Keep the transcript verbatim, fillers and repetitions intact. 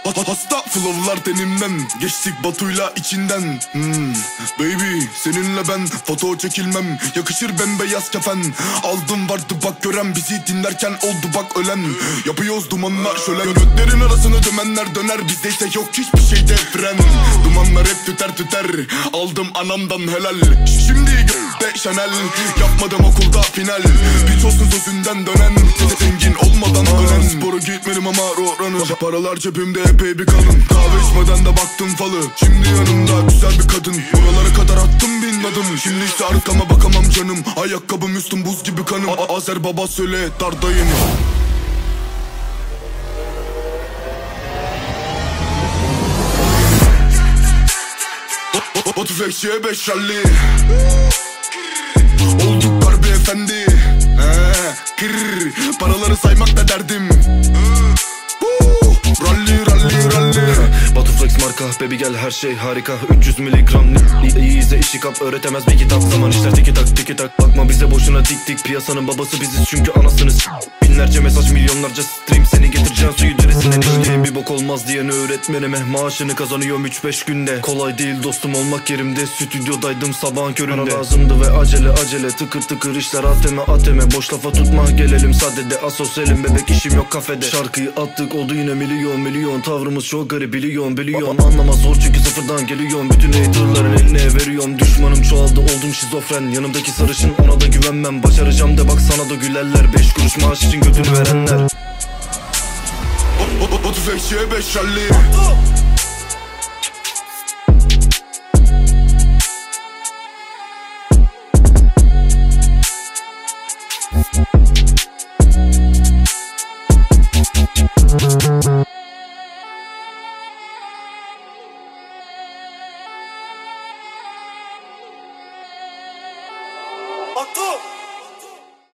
Hasta flow'lar tenimden, geçtik Batu'yla içinden. hmm. Baby seninle ben foto çekilmem, yakışır bembeyaz kefen. Aldım vardı bak gören, bizi dinlerken oldu bak ölen. Yapıyoruz dumanlar şölen, götlerin arasını dümenler döner. Bizde ise yok hiçbir şeyde fren. Dumanlar hep tüter tüter, aldım anamdan helal. Şimdi gö**de Chanel, yapmadım okulda final. Piç olsun sözünden dönen, zengin olmadan ölen. Spora gitmedim ama roranır, paralar cebimde epey bir kalın. Kahve içmeden de baktım falı, şimdi yanımda güzel bir kadın. Buralara kadar attım bin adım, şimdi ise arkama bakamam canım. Ayakkabım üstüm buz gibi kanım. A Azer baba söyle darda yeni. Batu Flex'e beş rally, olduk harbi efendi. Kırr, paraları saymak da derdim. Rally rally rally. Batu Flex marka, baby gel her şey harika. Üç yüz miligram iyi izle, işi kap, öğretemez bir kitap. Zaman işler tiki tak tiki tak, bakma bize boşuna tik tik. Piyasanın babası biziz çünkü anasınız. Binlerce mesaj, milyonlarca stream, seni getireceğim suyu derisinden içtiğim. Bir bok olmaz diyen öğretmenime, maaşını kazanıyorum üç beş günde. Kolay değil dostum olmak yerimde, stüdyodaydım sabahın köründe. Para lazımdı ve acele acele, tıkır tıkır işler ateme ateme. Boş lafa tutma gelelim sadede, asosyalim bebek işim yok kafede. Şarkıyı attık oldu yine milyon milyon, tavrımız çok garip biliyorum biliyorum. Anlamaz zor çünkü sıfırdan geliyorum, bütün haterların eline veriyorum. Düşmanım çoğaldı oldum şizofren, yanımdaki sarışın ona da güvenmem. Başaracağım de bak sana da gülerler, beş kuruş maaş için götünü verenler. Batu Flex'e beş rally,